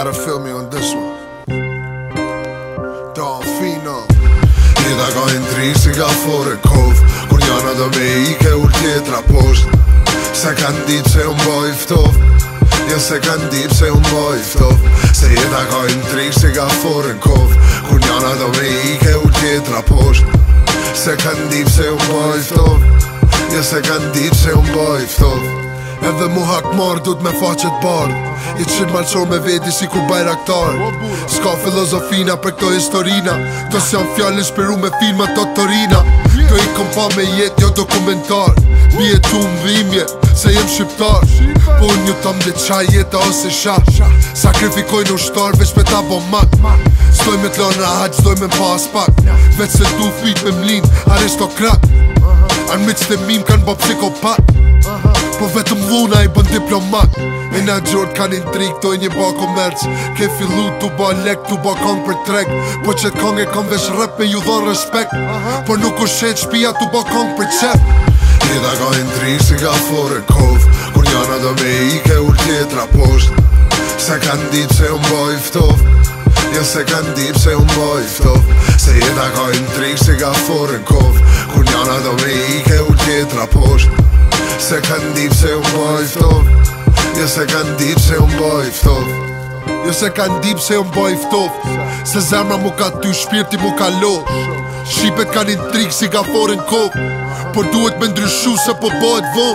gotta feel me on this one. Don Fino. Jeta ka intri si ka fore kov Kur njana do me ike ur tjetra posht Se kan dit se unë boj ftof Ja se kan dit se unë boj ftof Se jeta ka intri si ka fore kov Kur njana do me ike ur tjetra posht Se kan dit se unë boj ftof Ja se kan dit se unë boj ftof Edhe mu hakmar du t'me faqet bardh I qit malqor me veti si kur bajraktar Ska filozofina për këto historina Këto s'jan fjallë inspiru me filma të torina Këto I kom pa me jet jo dokumentar Bje tu m'dhimje se jem shqiptar Po unë ju tam dhe qaj jeta ose shah Sakrifikoj në ushtar veç me ta bo mak Stoj me t'lon rahat, stoj me m'pas pak Vec se du fit me mlin, aristokrat Armiq të mim kan bo psikopat Po vetëm dhuna I bën diplomat E na gjord kan intrig, to I një ba komerc Ke fillu t'u ba lek, t'u ba kong për treg Po qet kong e kom vesh rep me ju dhon respekt Por nuk u shet shpia t'u ba kong për qep Jeta ka intrig si ka fore kov Kur njana do me ike ur tjetra posht Se kan dit se unë boj ftof Ja se kan dit se unë boj ftof Se jeta ka intrig si ka fore kov Kur njana do me ike ur tjetra posht Se kan dit se unë boj ftof Ja se kan dit se unë boj ftof Ja se kan dit se unë boj ftof Se zemra mu ka ty, shpirti mu ka lo Shqipet kan intrig si ka foren kov Por duhet me ndryshu se po bojt vo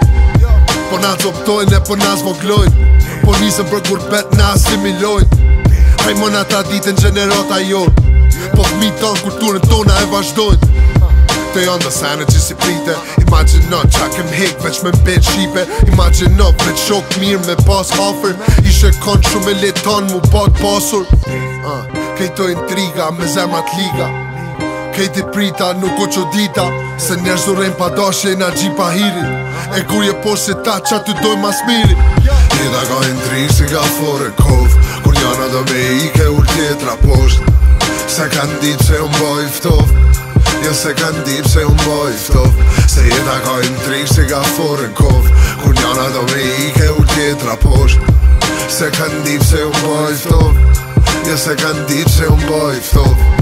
Po na zoptojnë e po na zvoglojnë Po nisëm për gurbet na asimilojnë Hajmona ta ditën gjenerata jon Po fmi tanë kulturën tona e vazhdojnë Të janë dhe sene që si prite Imagino qa kem hek veç me mbet shqipe Imagino veç shok mirë me pas offer Ishe kon shumë e leton mu bat pasur Kejto intriga me zemrat liga Kejti prita nuk o qodita Se njerëz durejn pa dashje na gjipa hiri E kur je po se ta qa ty doj mas miri Jeta ka intrig si ka fore kov Kur njana do me ike ur tjetra posht Se kan dit se unë boj ftof Ja se kan dit se unë boj ftof Se jeta ka intrig si ka fore kov Kur njana do me ike ur tjetra posht Se kan dit se unë boj ftof Ja se kan dit se unë boj ftof